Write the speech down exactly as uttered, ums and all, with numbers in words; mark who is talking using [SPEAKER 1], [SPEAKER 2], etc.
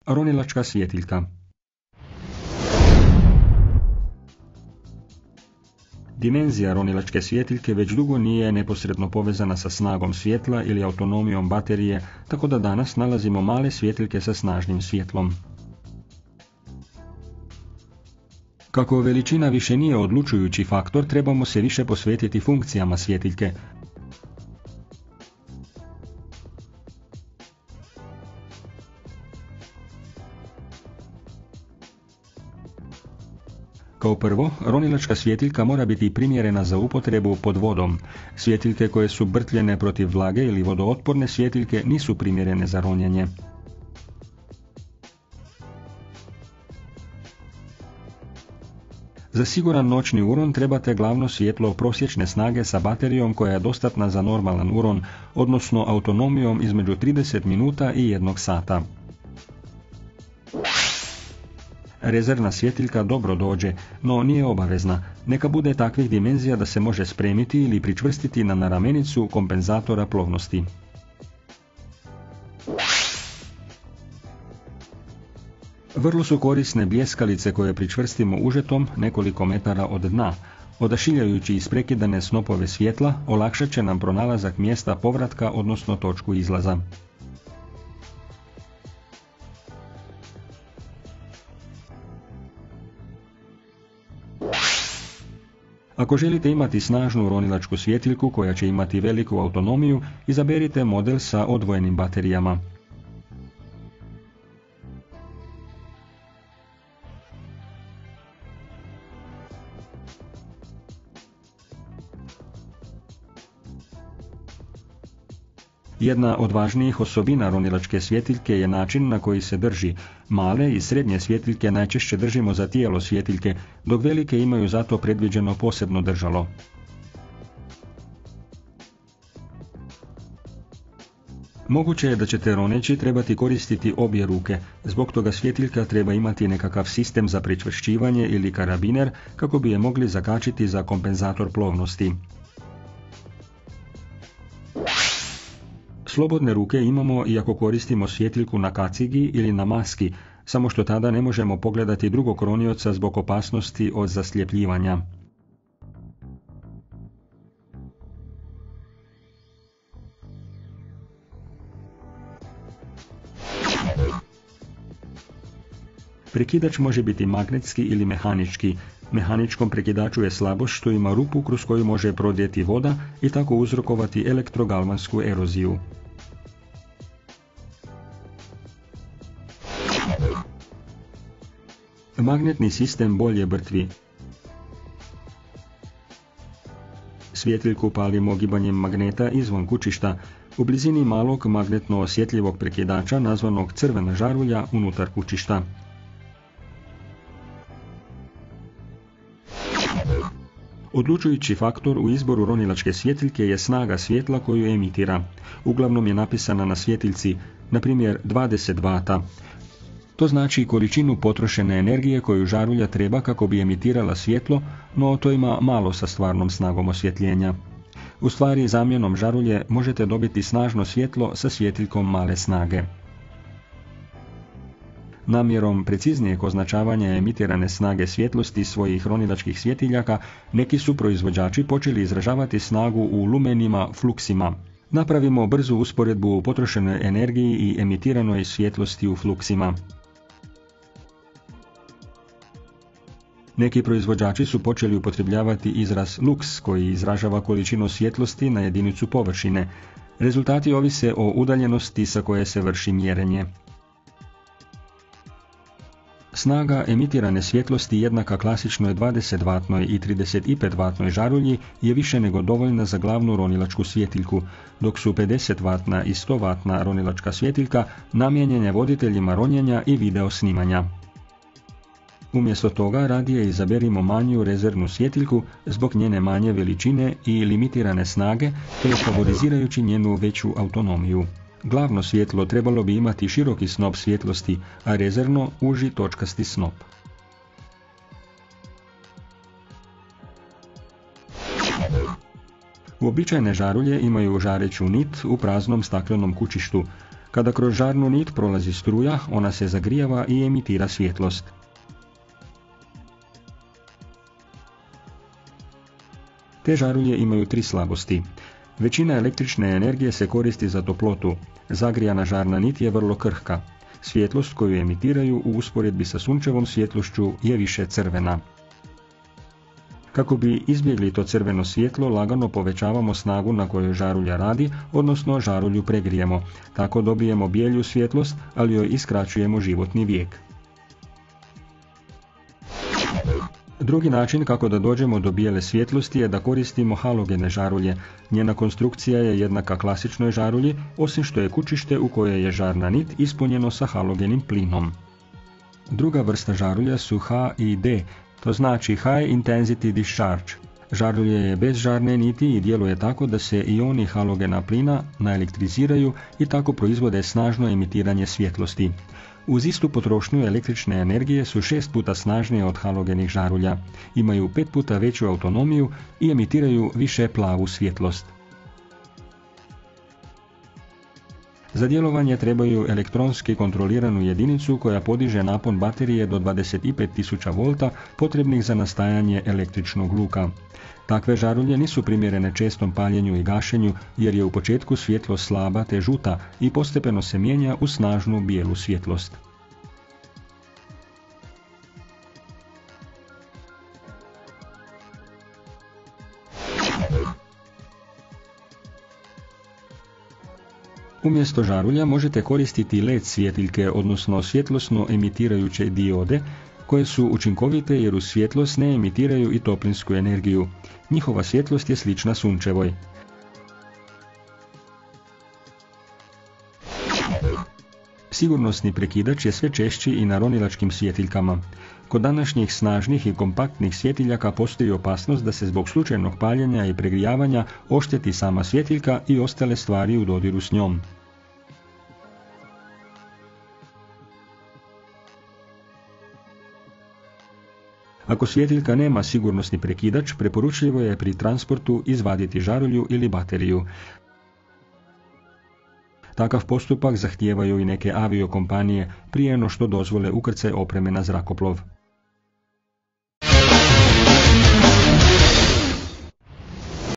[SPEAKER 1] Ronilačka svjetiljka. Dimenzija ronilačke svjetiljke već dugo nije neposredno povezana sa snagom svjetla ili autonomijom baterije, tako da danas nalazimo male svjetiljke sa snažnim svjetlom. Kako veličina više nije odlučujući faktor, trebamo se više posvetiti funkcijama svjetiljke. Kao prvo, ronilačka svjetiljka mora biti primjerena za upotrebu pod vodom. Svjetiljke koje su brtljene protiv vlage ili vodootporne svjetiljke nisu primjerene za ronjenje. Za siguran noćni uron trebate glavno svjetlo prosječne snage sa baterijom koja je dostatna za normalan uron, odnosno autonomijom između trideset minuta i jednog sata. Rezervna svjetiljka dobro dođe, no nije obavezna. Neka bude takvih dimenzija da se može spremiti ili pričvrstiti na naramenicu kompenzatora plovnosti. Vrlo su korisne bljeskalice koje pričvrstimo užetom nekoliko metara od dna. Odašiljajući isprekidane snopove svjetla, olakšat će nam pronalazak mjesta povratka, odnosno točku izlaza. Ako želite imati snažnu ronilačku svjetiljku koja će imati veliku autonomiju, izaberite model sa odvojenim baterijama. Jedna od važnijih osobina ronilačke svjetiljke je način na koji se drži. Male i srednje svjetiljke najčešće držimo za tijelo svjetiljke, dok velike imaju zato predviđeno posebno držalo. Moguće je da ćete roneći trebati koristiti obje ruke, zbog toga svjetiljka treba imati nekakav sistem za pričvršćivanje ili karabiner kako bi je mogli zakačiti za kompenzator plovnosti. Slobodne ruke imamo i ako koristimo svjetiljku na kacigi ili na maski, samo što tada ne možemo pogledati drugog ronioca zbog opasnosti od zasljepljivanja. Prekidač može biti magnetski ili mehanički. Mehaničkom prekidaču je slabost što ima rupu kroz koju može prodrijeti voda i tako uzrokovati elektrogalvansku eroziju. Magnetni sistem bolje brtvi. Svjetiljku palimo gibanjem magneta izvan kućišta, u blizini malog magnetno osjetljivog prekidača nazvanog crvena žarulja unutar kućišta. Odlučujući faktor u izboru ronilačke svjetiljke je snaga svjetla koju emitira. Uglavnom je napisana na svjetiljci, na primjer dvadeset vata. To znači količinu potrošene energije koju žarulja treba kako bi emitirala svjetlo, no to ima malo sa stvarnom snagom osvjetljenja. U stvari, zamjenom žarulje možete dobiti snažno svjetlo sa svjetiljkom male snage. Namjerom preciznijeg označavanja emitirane snage svjetlosti svojih ronilačkih svjetiljaka, neki su proizvođači počeli izražavati snagu u lumenima fluksima. Napravimo brzu usporedbu u potrošenoj energiji i emitiranoj svjetlosti u fluksima. Neki proizvođači su počeli upotrebljavati izraz lux koji izražava količinu svjetlosti na jedinicu površine. Rezultati ovise o udaljenosti sa koje se vrši mjerenje. Snaga emitirane svjetlosti jednaka klasičnoj dvadeset vatnoj i trideset pet vatnoj žarulji je više nego dovoljna za glavnu ronilačku svjetiljku, dok su pedeset vatna i sto vatna ronilačka svjetiljka namijenjene voditeljima ronjenja i video snimanja. Umjesto toga radije izaberimo manju rezervnu svjetiljku zbog njene manje veličine i limitirane snage, te favorizirajući njenu veću autonomiju. Glavno svjetlo trebalo bi imati široki snop svjetlosti, a rezervno uži točkasti snop. Uobičajene žarulje imaju žareću nit u praznom staklenom kućištu. Kada kroz žarnu nit prolazi struja, ona se zagrijava i emitira svjetlost. Te žarulje imaju tri slabosti. Većina električne energije se koristi za toplotu. Zagrijana žarna nit je vrlo krhka. Svjetlost koju emitiraju u usporedbi sa sunčevom svjetlošću je više crvena. Kako bi izbjegli to crveno svjetlo, lagano povećavamo snagu na kojoj žarulja radi, odnosno žarulju pregrijemo. Tako dobijemo bijelju svjetlost, ali joj iskraćujemo životni vijek. Drugi način kako da dođemo do bijele svjetlosti je da koristimo halogene žarulje. Njena konstrukcija je jednaka klasičnoj žarulji, osim što je kućište u kojoj je žarna nit ispunjeno sa halogenim plinom. Druga vrsta žarulja su H I D, to znači High Intensity Discharge. Žarulje je bez žarne niti i djeluje tako da se ioni halogena plina naelektriziraju i tako proizvode snažno emitiranje svjetlosti. Uz istu potrošnju električne energije su šest puta snažnije od halogenih žarulja, imaju pet puta veću autonomiju i emitiraju više plavu svjetlost. Za djelovanje trebaju elektronski kontroliranu jedinicu koja podiže napon baterije do dvadeset pet tisuća volta potrebnih za nastajanje električnog luka. Takve žarulje nisu primjerene čestom paljenju i gašenju jer je u početku svjetlost slaba te žuta i postepeno se mijenja u snažnu bijelu svjetlost. Umjesto žarulja možete koristiti L E D svjetiljke, odnosno svjetlosno emitirajuće diode, koje su učinkovite jer u svjetlost ne emitiraju i toplinsku energiju. Njihova svjetlost je slična sunčevoj. Sigurnosni prekidač je sve češći i na ronilačkim svjetiljkama. Kod današnjih snažnih i kompaktnih svjetiljaka postoji opasnost da se zbog slučajnog paljenja i pregrijavanja ošteti sama svjetiljka i ostale stvari u dodiru s njom. Ako svjetiljka nema sigurnosni prekidač, preporučljivo je pri transportu izvaditi žarulju ili bateriju. Takav postupak zahtijevaju i neke aviokompanije prije no što dozvole ukrcaj opreme na zrakoplov.